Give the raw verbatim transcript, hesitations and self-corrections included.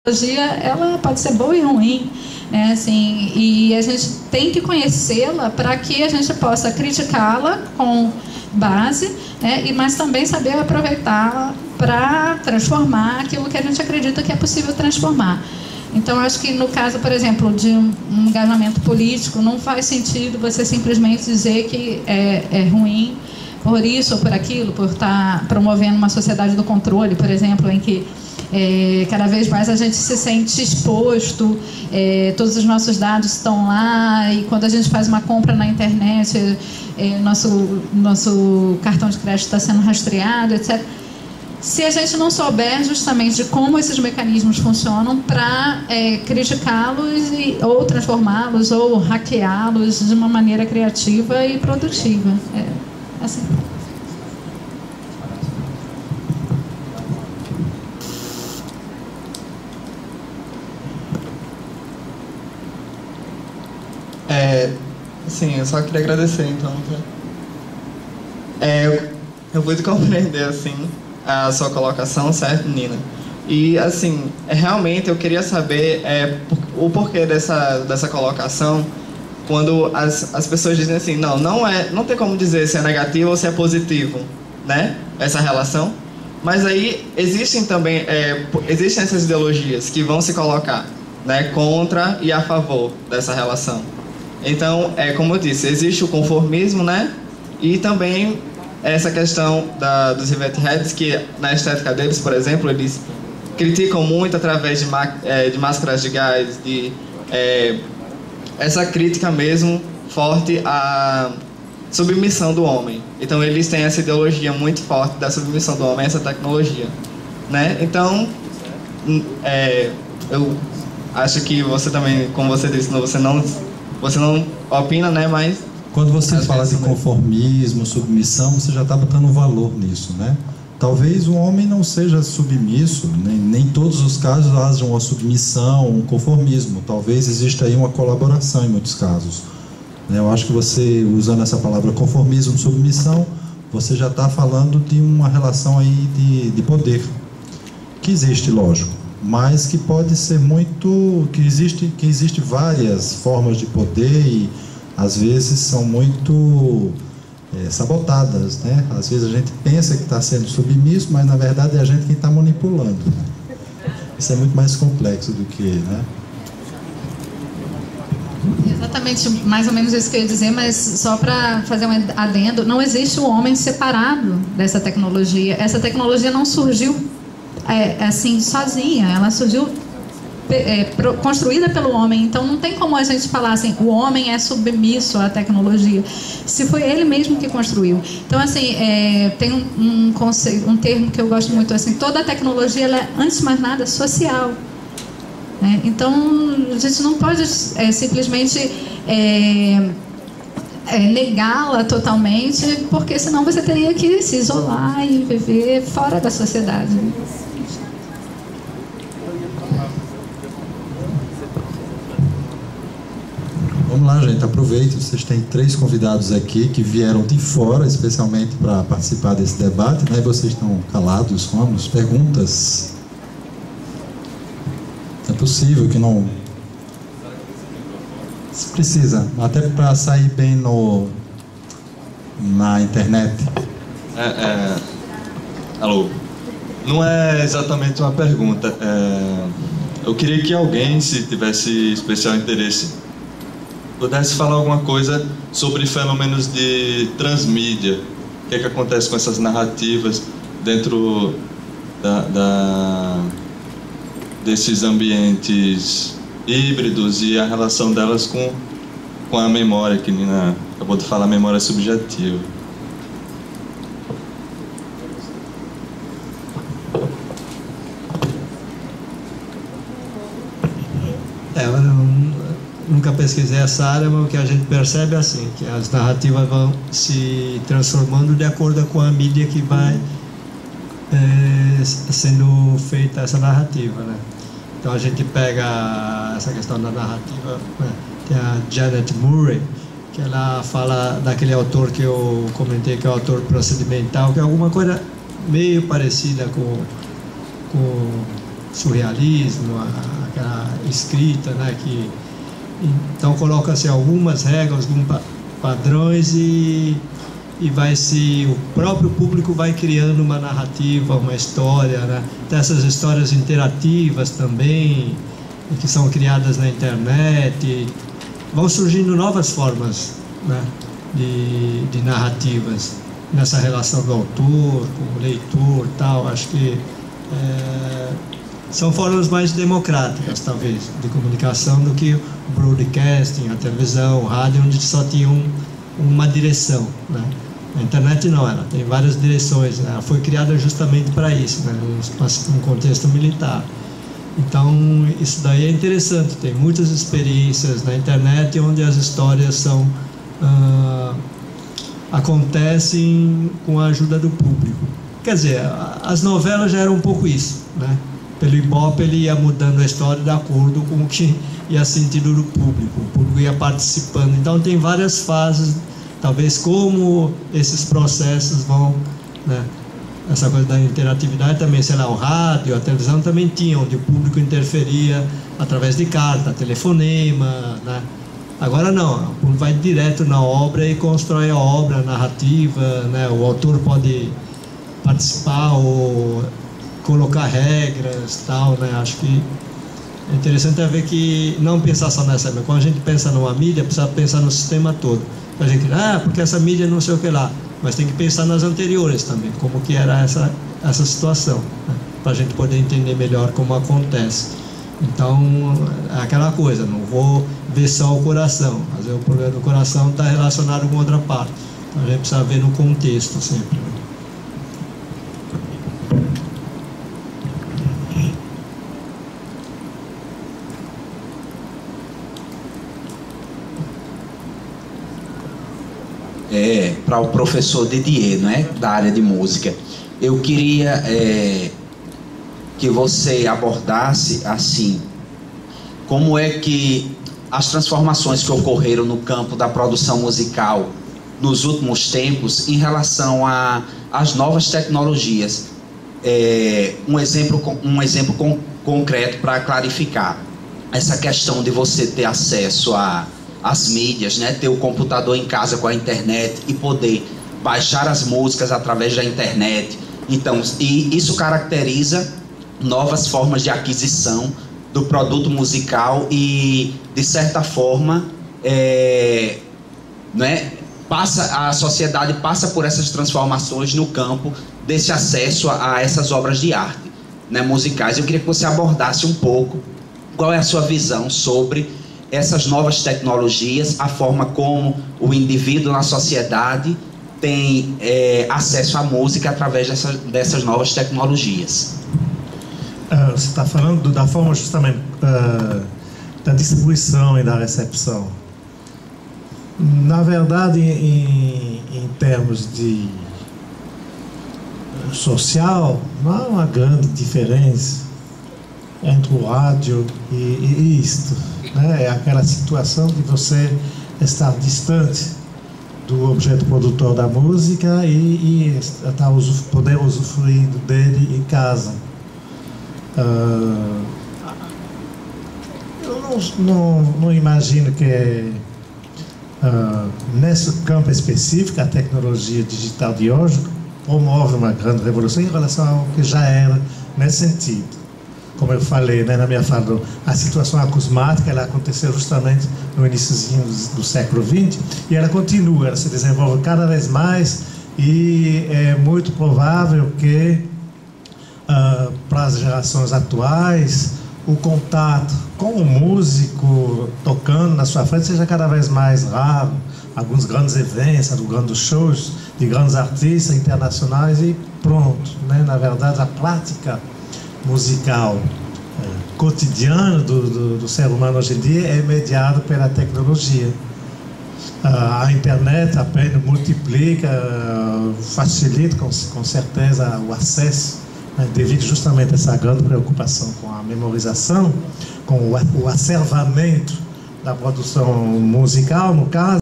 tecnologia, ela pode ser boa e ruim, né? Assim, e a gente tem que conhecê-la para que a gente possa criticá-la com base, né? E mas também saber aproveitá-la para transformar aquilo que a gente acredita que é possível transformar. Então, acho que no caso, por exemplo, de um, um engajamento político, não faz sentido você simplesmente dizer que é, é ruim por isso ou por aquilo, por estar promovendo uma sociedade do controle, por exemplo, em que É, cada vez mais a gente se sente exposto, é, todos os nossos dados estão lá, e quando a gente faz uma compra na internet, é, nosso, nosso cartão de crédito está sendo rastreado, etcétera. Se a gente não souber justamente de como esses mecanismos funcionam para é, criticá-los e, ou transformá-los ou hackeá-los de uma maneira criativa e produtiva. É, assim. É, sim, eu só queria agradecer, então. É, eu, eu pude compreender, assim, a sua colocação, certo, Nina? E, assim, é, realmente eu queria saber é, o porquê dessa, dessa colocação, quando as, as pessoas dizem assim, não, não, é, não tem como dizer se é negativo ou se é positivo, né, essa relação. Mas aí existem também, é, existem essas ideologias que vão se colocar, né, contra e a favor dessa relação. Então, é, como eu disse, existe o conformismo, né? E também essa questão da, dos Event Heads, que na estética deles, por exemplo, eles criticam muito através de, é, de máscaras de gás, de é, essa crítica mesmo forte à submissão do homem. Então, eles têm essa ideologia muito forte da submissão do homem a essa tecnologia, né? Então, é, eu acho que você também, como você disse, você não... Você não opina, né, mas... Quando você fala de conformismo, submissão, você já está botando um valor nisso, né? Talvez o homem não seja submisso, nem, nem todos os casos haja uma submissão, um conformismo. Talvez exista aí uma colaboração em muitos casos. Eu acho que você, usando essa palavra conformismo, submissão, você já está falando de uma relação aí de, de poder, que existe, lógico, mas que pode ser muito, que existe, que existe várias formas de poder e às vezes são muito é, sabotadas, né? Às vezes a gente pensa que está sendo submisso, mas na verdade é a gente quem está manipulando. Isso é muito mais complexo do que, né? Exatamente, mais ou menos isso que eu ia dizer, mas só para fazer um adendo, não existe um homem separado dessa tecnologia. Essa tecnologia não surgiu É, assim, sozinha, ela surgiu é, pro, construída pelo homem, então não tem como a gente falar assim, o homem é submisso à tecnologia, se foi ele mesmo que construiu. Então, assim, é, tem um, um conceito, um termo que eu gosto muito, assim, toda a tecnologia, ela é, antes de mais nada, social, né? Então, a gente não pode é, simplesmente é, é, negá-la totalmente, porque senão você teria que se isolar e viver fora da sociedade. Vamos lá, gente, aproveite, vocês têm três convidados aqui que vieram de fora, especialmente para participar desse debate, né? Vocês estão calados, vamos, perguntas? É possível que não... Se precisa, até para sair bem no... na internet. É, é... Alô? Não é exatamente uma pergunta, é... eu queria que alguém, se tivesse especial interesse, pudesse falar alguma coisa sobre fenômenos de transmídia. O que é que acontece com essas narrativas dentro da, da, desses ambientes híbridos e a relação delas com, com a memória, que Nina acabou de falar, memória subjetiva. É, eu não, nunca pesquisei essa área, mas o que a gente percebe é assim, que as narrativas vão se transformando de acordo com a mídia que vai é, sendo feita essa narrativa, né? Então a gente pega essa questão da narrativa, né? Tem a Janet Murray, que ela fala daquele autor que eu comentei, que é o autor procedimental, que é alguma coisa meio parecida com, com surrealismo, a, aquela escrita, né, que então coloca-se algumas regras, alguns pa padrões e, e vai se o próprio público vai criando uma narrativa, uma história, né? Dessas histórias interativas também, que são criadas na internet, vão surgindo novas formas, né, de, de narrativas nessa relação do autor com o leitor, tal. Acho que é, são formas mais democráticas, talvez, de comunicação do que o broadcasting, a televisão, o rádio, onde só tinha um, uma direção, né? A internet não, ela tem várias direções, né? Ela foi criada justamente para isso, né? Num contexto militar. Então, isso daí é interessante, tem muitas experiências na internet onde as histórias são, ah, acontecem com a ajuda do público. Quer dizer, as novelas já eram um pouco isso, né? Pelo Ibope ele ia mudando a história de acordo com o que ia sentido do público, o público ia participando. Então tem várias fases, talvez como esses processos vão, né? Essa coisa da interatividade também, sei lá, o rádio, a televisão também tinha, onde o público interferia através de carta, telefonema, né? Agora não, o público vai direto na obra e constrói a obra, a narrativa, né? O autor pode participar ou colocar regras, tal, né? Acho que é interessante é ver que não pensar só nessa, mas quando a gente pensa numa mídia, precisa pensar no sistema todo. A gente, ah, porque essa mídia não sei o que lá, mas tem que pensar nas anteriores também, como que era essa, essa situação, né? Para a gente poder entender melhor como acontece. Então, é aquela coisa, não vou ver só o coração, mas o problema do coração está relacionado com outra parte. Então, a gente precisa ver no contexto sempre. É, para o professor Didier, não é? Da área de música. Eu queria é, que você abordasse assim, como é que as transformações que ocorreram no campo da produção musical nos últimos tempos em relação às novas tecnologias. É, um exemplo, um exemplo com, concreto para clarificar essa questão de você ter acesso a as mídias, né? Ter o computador em casa com a internet e poder baixar as músicas através da internet. Então, e isso caracteriza novas formas de aquisição do produto musical e, de certa forma, é, né? Passa, a sociedade passa por essas transformações no campo desse acesso a, a essas obras de arte, né, musicais. Eu queria que você abordasse um pouco qual é a sua visão sobre essas novas tecnologias, a forma como o indivíduo na sociedade tem é, acesso à música através dessa, dessas novas tecnologias. Uh, você está falando da forma justamente uh, da distribuição e da recepção. Na verdade, em, em termos de social, não há uma grande diferença entre o rádio e, e isto, né? É aquela situação de você estar distante do objeto produtor da música e, e estar, poder usufruir dele em casa. Uh, eu não, não, não imagino que uh, nesse campo específico a tecnologia digital de hoje promove uma grande revolução em relação ao que já era nesse sentido. Como eu falei, né, na minha fala, a situação acusmática ela aconteceu justamente no iníciozinho do, do século vinte e ela continua, ela se desenvolve cada vez mais e é muito provável que uh, para as gerações atuais o contato com o músico tocando na sua frente seja cada vez mais raro. Alguns grandes eventos, grandes shows de grandes artistas internacionais e pronto, né? Na verdade, a prática musical é, cotidiana do, do, do ser humano hoje em dia é mediada pela tecnologia. Uh, a internet apenas multiplica, uh, facilita com, com certeza o acesso, né, devido justamente a essa grande preocupação com a memorização, com o, o acervamento da produção musical, no caso.